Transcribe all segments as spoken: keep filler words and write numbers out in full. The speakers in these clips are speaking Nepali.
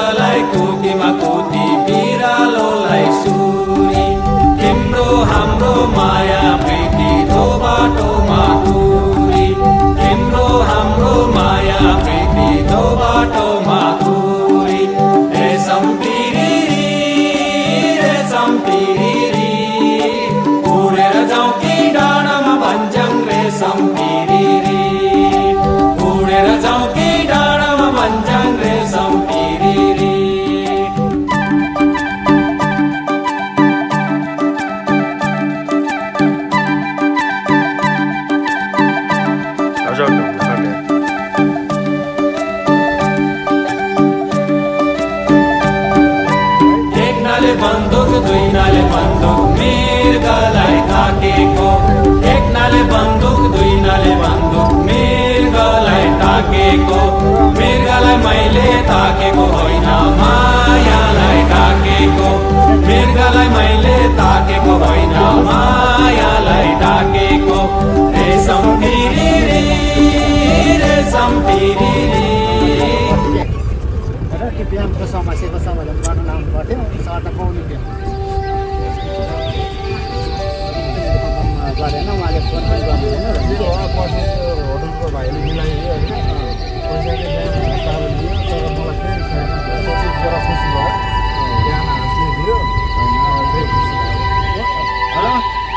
कुकुरलाई कुकीमा कुती बिरालोलाई सुरी तिम्रो हाम्रो माया प्रीति दो बाटोमा दूरी तिम्रो हाम्रो माया प्रीति दो बाटोमा दूरी रेशम पिरिरी रेशम पिरिरी उडेर जाउँ कि डाँडामा भन्छन् रेशम पिरिरी उडेर जाउँ कि डाँडामा भन्छन् रेशम पिरिरी एकनाले बन्दुक दुई नाले बन्दुक मृगलाई ताकेको एकनाले बन्दुक दुई नाले बन्दुक मृगलाई ताकेको मृगलाई मैले ताकेको होइन मायालाई ताकेको मृगलाई मैले ताकेको होइन मायालाई ताकेको रेशम पिरिरी रेशम पिरिरी बिहानको समस्याको समाधान गर्न लाउनु पर्थ्यो सर त पाउनु थियो गरेन उहाँले फोन पनि गर्नुहुँदैन होटलको भाइले मिलाइदियो होइन पैसाले ट्राभल दियो तर मलाई केही छैन सोचेको कुरा खुसी भयो बिहान हाँस्ने दियो त्यही खुसी लाग्यो हेलो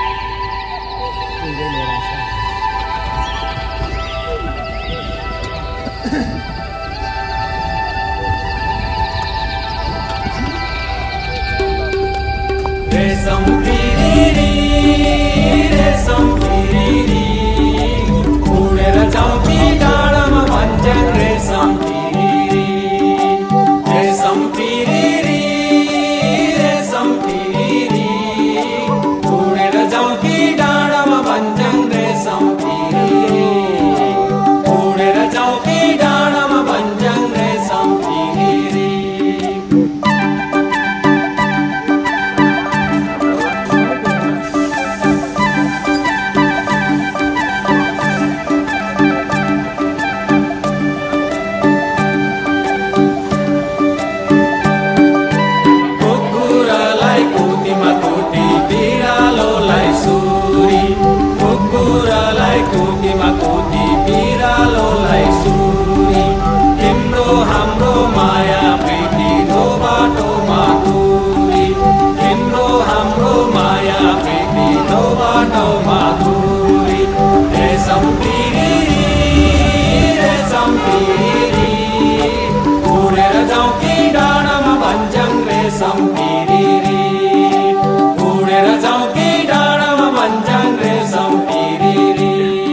रेशम पिरिरी रेशम पिरिरी उडेर जाउँ कि डाँडामा भन्छन् रेशम पिरिरी रेशम पिरिरी रेशम पिरिरी उडेर जाउँ कि डाँडामा भन्छन् रेशम पिरिरी उडेर जाउँ कि डाँडामा भन्छन् रेशम पिरिरी कुकुरलाई कुकीमा कुती बिरालोलाई सुरी तिम्रो हाम्रो माया प्रीति दो बाटोमा दूरी तिम्रो हाम्रो माया प्रीति दो बाटोमा दूरी रेशम पिरिरी रेशम पिरिरी उडेर जाउँ कि डाँडामा भन्छन् रेशम पिरिरी उडेर जाउँ कि डाँडामा भन्छन् रेशम पिरिरी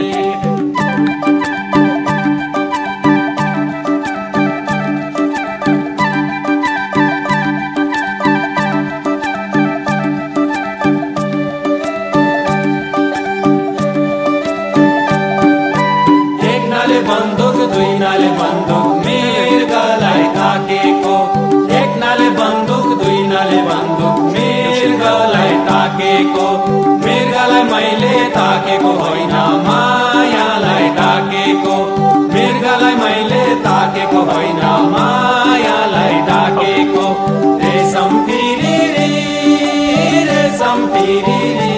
एकनाले बन्दुक दुई नाले बन्दुक मृगलाई ताकेको एकनाले बन्दुक दुई नाले बन्दुक मृगलाई ताकेको मृगलाई मैले ताकेको होइन मायालाई ताकेको मृगलाई मैले ताकेको होइन मायालाई ताकेको रेशम पिरिरी रेशम पिरिरी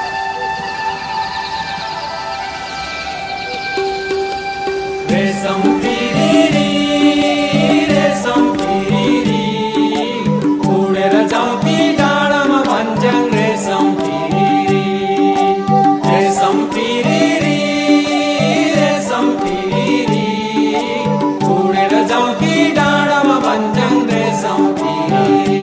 रेशम